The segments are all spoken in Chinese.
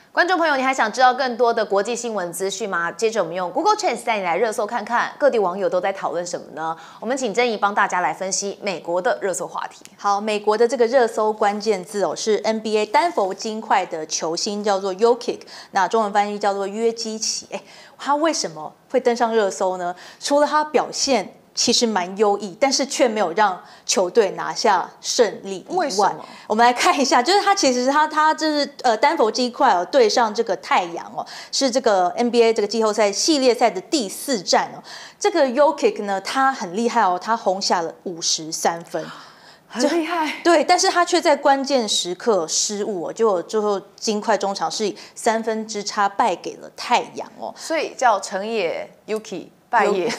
观众朋友，你还想知道更多的国际新闻资讯吗？接着我们用 Google Trends 带你来热搜看看，各地网友都在讨论什么呢？我们请珍怡帮大家来分析美国的热搜话题。 好，美国的这个热搜关键字是 NBA 丹佛金块的球星叫做 Jokic， 那中文翻译叫做约基奇。他为什么会登上热搜呢？除了他表现其实蛮优异，但是却没有让球队拿下胜利以外， 为什么？ 我们来看一下，就是他其实他就是丹佛金块对上这个太阳是这个 NBA 这个季后赛系列赛的第4战这个 Jokic 呢，他很厉害他轰下了53分。 很厉害， 对，但是他却在关键时刻失误结果最后金块中场是以3分之差败给了太阳所以叫成也 Yuki。败也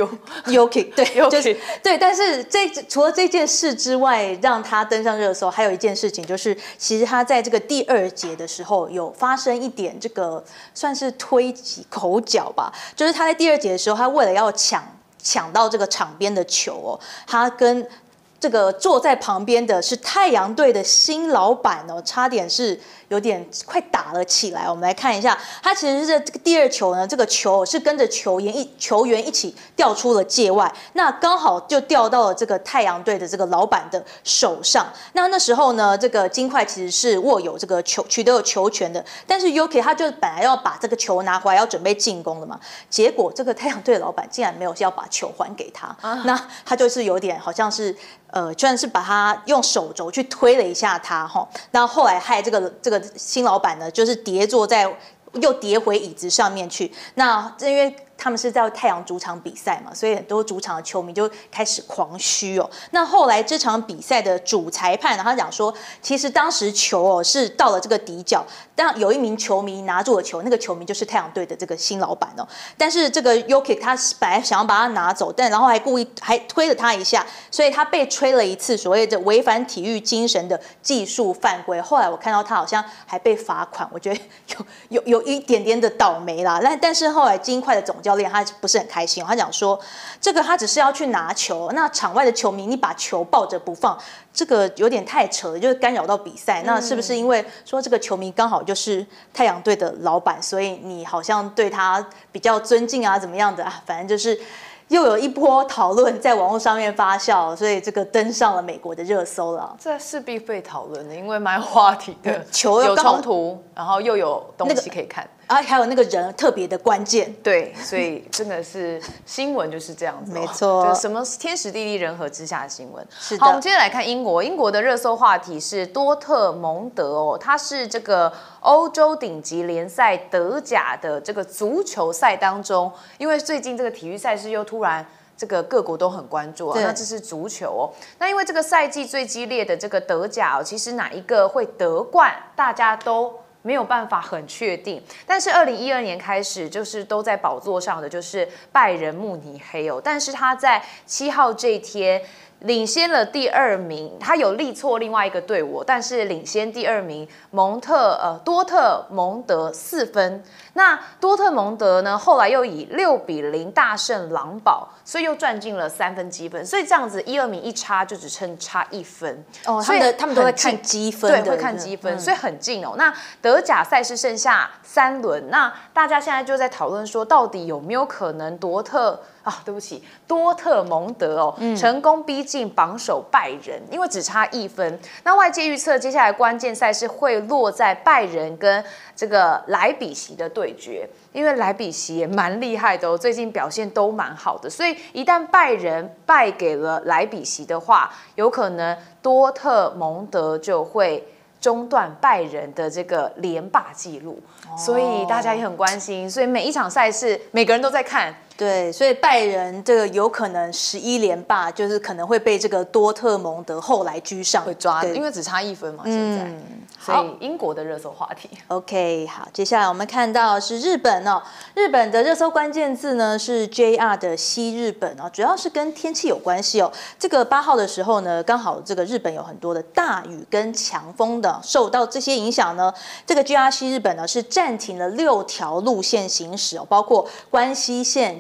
Jokic 对，就是对，但是除了这件事之外，让他登上热搜，还有一件事情就是，其实他在这个第2节的时候有发生一点这个算是推挤口角吧，就是他在第2节的时候，他为了要抢到这个场边的球他跟这个坐在旁边的是太阳队的新老板差点是有点快打了起来。我们来看一下，他其实是这个第2球呢，这个球是跟着球员一起掉出了界外，那刚好就掉到了这个太阳队的这个老板的手上。那时候呢，这个金块其实是握有这个取得有球权的，但是 Yuki 他就本来要把这个球拿回来，要准备进攻了嘛，结果这个太阳队的老板竟然没有要把球还给他，那他就是有点好像是。居然是把他用手肘去推了一下他那后来害这个新老板呢，就是又跌回椅子上面去。那因为他们是在太阳主场比赛嘛，所以很多主场的球迷就开始狂嘘那后来这场比赛的主裁判他讲说，其实当时球是到了这个底角，但有一名球迷拿住了球，那个球迷就是太阳队的这个新老板但是这个 Jokic 他本来想要把他拿走，然后还故意还推了他一下，所以他被吹了一次所谓的违反体育精神的技术犯规。后来我看到他好像还被罚款，我觉得有一点点的倒霉啦。但是后来金块的总教练他不是很开心他讲说这个他只是要去拿球，那场外的球迷你把球抱着不放，这个有点太扯了，就是干扰到比赛。那是不是因为说这个球迷刚好就是太阳队的老板，所以你好像对他比较尊敬怎么样的反正就是又有一波讨论在网络上面发酵，所以这个登上了美国的热搜了。 这势必被讨论的，因为蛮有话题的， 球有冲突，然后又有东西可以看。 还有那个人特别的关键， 对，所以真的是新闻就是这样子没错， 就什么天时地利人和之下的新闻。 是的。 好，我们接着来看英国，英国的热搜话题是多特蒙德他是这个欧洲顶级联赛德甲的这个足球赛当中，因为最近这个体育赛事又突然。这个各国都很关注那这是足球那因为这个赛季最激烈的这个德甲其实哪一个会得冠，大家都没有办法很确定。但是2012年开始，就是都在宝座上的就是拜仁慕尼黑但是他在7号这一天。领先了第2名，他有力挫另外一个队伍，但是领先第2名多特蒙德4分。那多特蒙德呢，后来又以6-0大胜狼堡，所以又赚进了3分积分。所以这样子1、2名一差就只剩差1分所以他们都会看积分对，会看积分，所以很近那德甲赛事剩下3轮，那大家现在就在讨论说，到底有没有可能多特蒙德成功逼近榜首拜仁，因为只差1分。那外界预测接下来关键赛事会落在拜仁跟这个莱比锡的对决，因为莱比锡也蛮厉害的最近表现都蛮好的，所以一旦拜仁败给了莱比锡的话，有可能多特蒙德就会中断拜仁的这个连霸纪录，所以大家也很关心，所以每一场赛事每个人都在看。 对，所以拜仁这个有可能11连霸，就是可能会被这个多特蒙德后来居上， 会抓的，因为只差1分嘛，现在。所以英国的热搜话题。 OK， 好，接下来我们看到是日本日本的热搜关键字呢是 JR 的西日本主要是跟天气有关系这个8号的时候呢，刚好这个日本有很多的大雨跟强风的，受到这些影响呢，这个 JR 西日本呢是暂停了6条路线行驶包括关西线、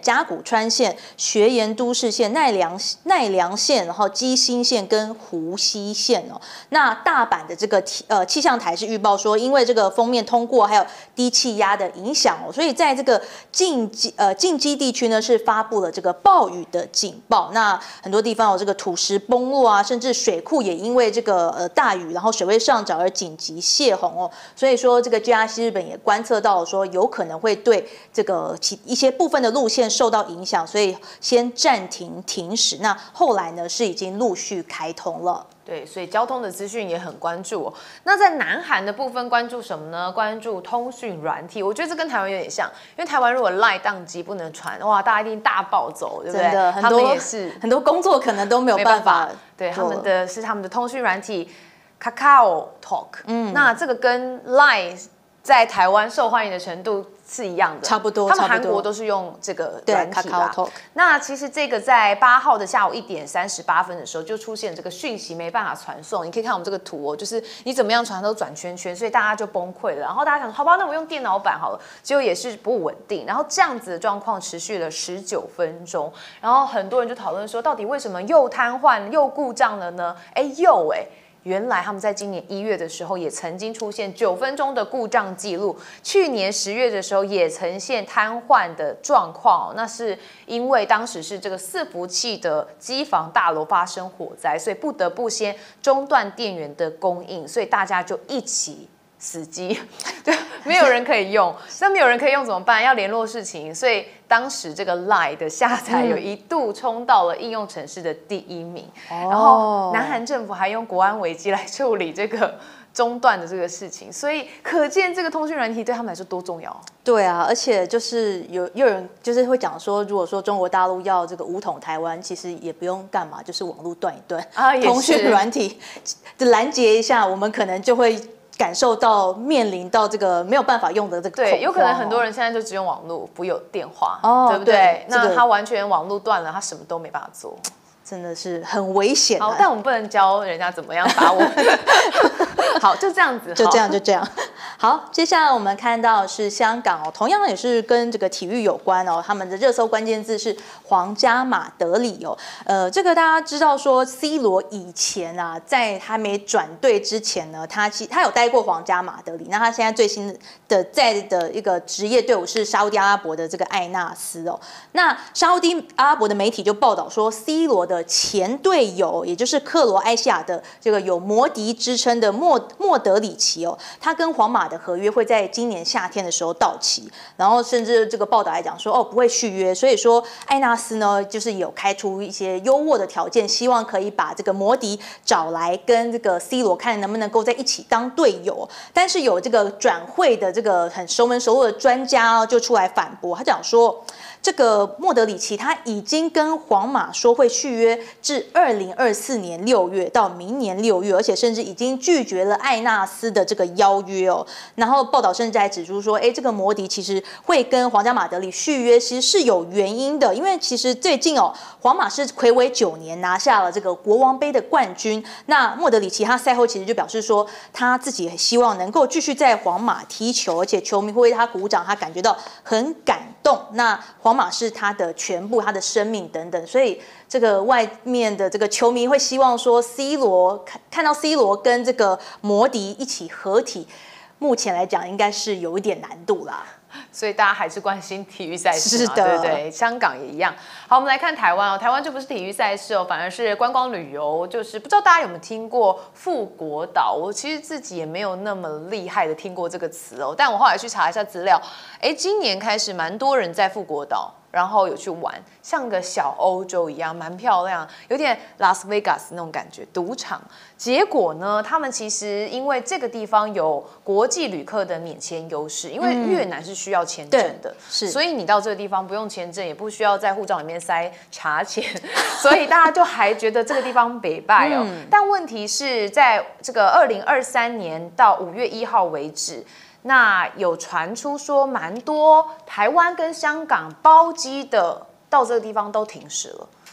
甲骨川县、学研都市县、奈良县，然后基兴县跟湖西县哦。那大阪的这个气象台是预报说，因为这个锋面通过还有低气压的影响哦，所以在这个近畿地区呢是发布了这个暴雨的警报。那很多地方有这个土石崩落啊，甚至水库也因为这个大雨，然后水位上涨而紧急泄洪哦。所以说这个 JRC 日本也观测到了说，有可能会对这个一些部分的路线受到影响，所以先暂停停驶。那后来呢是已经陆续开通了。 对，所以交通的资讯也很关注哦。那在南韩的部分关注什么呢？关注通讯软体。我觉得这跟台湾有点像，因为台湾如果 LINE 宕机不能传，哇，大家一定大暴走，对不对？ 真的， 他们也是很多工作可能都没有办法。 对，他们的通讯软体 Kakao Talk。那这个跟 LINE 在台湾受欢迎的程度是一样的， 差不多。 他们韩国都是用这个软体啦。那其实这个在8号的下午1点38分的时候就出现这个讯息没办法传送。你可以看我们这个图哦，就是你怎么样传都转圈圈，所以大家就崩溃了。然后大家想，好吧，那我用电脑版好了，结果也是不稳定。然后这样子的状况持续了19分钟，然后很多人就讨论说，到底为什么又瘫痪又故障了呢？原来他们在今年1月的时候也曾经出现9分钟的故障记录，去年10月的时候也呈现瘫痪的状况。那是因为当时是这个伺服器的机房大楼发生火灾，所以不得不先中断电源的供应，所以大家就一起死机，对，没有人可以用。那没有人可以用怎么办？要联络事情，所以当时这个 LINE 的下载有一度冲到了应用程式的第1名。然后南韩政府还用国安危机来处理这个中断的这个事情，所以可见这个通讯软体对他们来说多重要。 对啊，而且就是有人就是会讲说，如果说中国大陆要这个武统台湾，其实也不用干嘛，就是网络断一断，通讯软体拦截一下，我们可能就会感受到面临到这个没有办法用的这个恐慌。 对，有可能很多人现在就只用网络，不有电话，对不对？ 对， 那他完全网络断了，他什么都没办法做， 真的是很危险。 好，但我们不能教人家怎么样打我们。好，就这样子， 就这样。好，接下来我们看到的是香港哦，同样也是跟这个体育有关哦。他们的热搜关键字是皇家马德里哦。这个大家知道说 ，C 罗以前啊，在还没转队之前呢，他有待过皇家马德里。那他现在最新的在的一个职业队伍是沙烏地阿拉伯的这个艾纳斯哦。那沙烏地阿拉伯的媒体就报道说 ，C 罗的前队友，也就是克罗埃西亚的这个有魔笛之称的莫德里奇哦，他跟皇马的合约会在今年夏天的时候到期，然后甚至这个报道来讲说不会续约，所以说艾纳斯呢就是有开出一些优渥的条件，希望可以把这个摩迪找来跟这个 C 罗看能不能够在一起当队友。但是有这个转会的这个很熟门熟路的专家就出来反驳，他讲说这个莫德里奇他已经跟皇马说会续约至2024年6月到明年6月，而且甚至已经拒绝了艾纳斯的这个邀约哦。然后报道甚至还指出说，这个摩迪其实会跟皇家马德里续约，其实是有原因的，因为其实最近皇马是睽违9年拿下了这个国王杯的冠军。那莫德里奇他赛后其实就表示说，他自己也希望能够继续在皇马踢球，而且球迷会为他鼓掌，他感觉到很感动。那皇马是他的全部，他的生命等等，所以这个外面的这个球迷会希望说 ，C 罗看到 C 罗跟这个摩迪一起合体，目前来讲应该是有一点难度啦。 所以大家还是关心体育赛事嘛，对不对？香港也一样。好，我们来看台湾哦，台湾就不是体育赛事哦，反而是观光旅游。就是不知道大家有没有听过富国岛？我其实自己也没有那么厉害的听过这个词哦，但我后来去查一下资料，今年开始蛮多人在富国岛。然后有去玩，像个小欧洲一样，蛮漂亮，有点拉斯维加斯那种感觉，赌场。结果呢，他们其实因为这个地方有国际旅客的免签优势，因为越南是需要签证的，所以你到这个地方不用签证，也不需要在护照里面塞茶钱，所以大家就还觉得这个地方北拜哦。但问题是在这个2023年到5月1号为止。那有传出说，蛮多台湾跟香港包机的到这个地方都停驶了，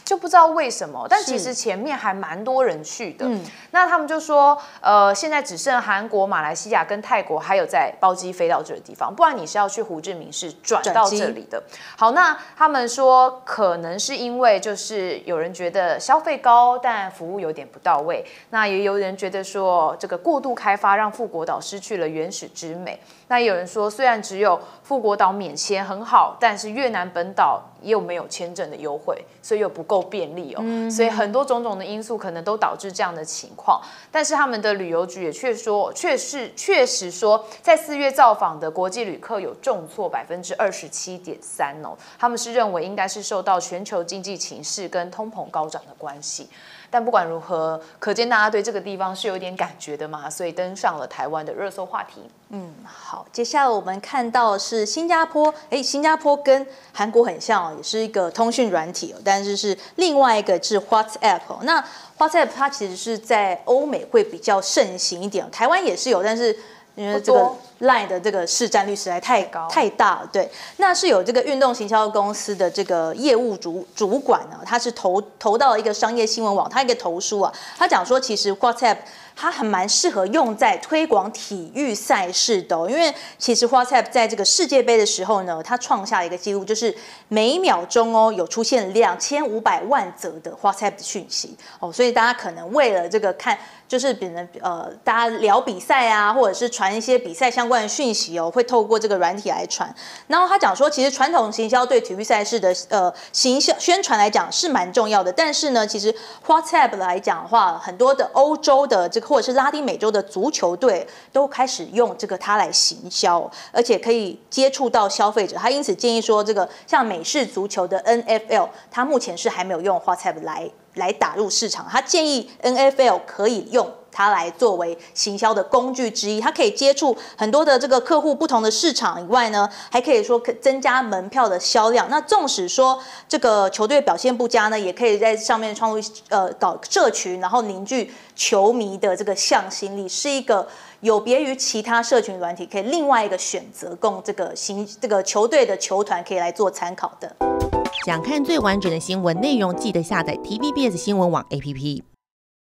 就不知道为什么，但其实前面还蛮多人去的。那他们就说，现在只剩韩国、马来西亚跟泰国还有在包机飞到这个地方，不然你是要去胡志明市转到这里的。好，那他们说可能是因为就是有人觉得消费高，但服务有点不到位。那也有人觉得说这个过度开发让富国岛失去了原始之美。那也有人说，虽然只有富国岛免签很好，但是越南本岛又没有签证的优惠，所以又不够便利哦。所以很多种种的因素可能都导致这样的情况。但是他们的旅游局也确实说，在4月造访的国际旅客有重挫27.3%哦。他们是认为应该是受到全球经济情势跟通膨高涨的关系。但不管如何，可见大家对这个地方是有点感觉的嘛，所以登上了台湾的热搜话题。 好，接下来我们看到的是新加坡，新加坡跟韩国很像哦，也是一个通讯软体哦，但是是另外一个是 WhatsApp 哦。那 WhatsApp 它其实是在欧美会比较盛行一点，台湾也是有，但是因为这个 LINE 的这个市占率实在太大了，对。那是有这个运动行销公司的这个业务主管呢，他是投到了一个商业新闻网，他一个投书啊，他讲说其实 WhatsApp 它还蛮适合用在推广体育赛事的因为其实 WhatsApp 在这个世界杯的时候呢，它创下一个记录，就是每秒钟有出现2500万则的 WhatsApp 的讯息所以大家可能为了这个看，就是大家聊比赛啊，或者是传一些比赛相关的讯息会透过这个软体来传。然后他讲说，其实传统行销对体育赛事的行销宣传来讲是蛮重要的，但是呢，其实 WhatsApp 来讲的话，很多的欧洲的这个或者是拉丁美洲的足球队都开始用这个它来行销，而且可以接触到消费者。他因此建议说，这个像美式足球的 NFL， 它目前是还没有用 WhatsApp 来打入市场。他建议 NFL 可以用它来作为行销的工具之一，它可以接触很多的这个客户不同的市场以外呢，还可以说增加门票的销量。那纵使说这个球队表现不佳呢，也可以在上面创造搞社群，然后凝聚球迷的这个向心力，是一个有别于其他社群软体，可以另外一个选择供这个球队的球团可以来做参考的。 想看最完整的新闻内容，记得下载 TVBS 新闻网 APP。